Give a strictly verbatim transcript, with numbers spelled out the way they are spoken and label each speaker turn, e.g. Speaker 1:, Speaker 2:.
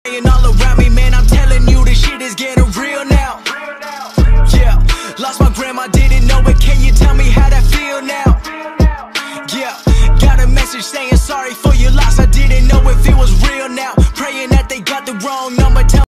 Speaker 1: And all around me, man, I'm telling you, this shit is getting real now. Yeah, lost my grandma, didn't know it. Can you tell me how that feel now? Yeah, got a message saying sorry for your loss. I didn't know if it was real now. Praying that they got the wrong number. Tell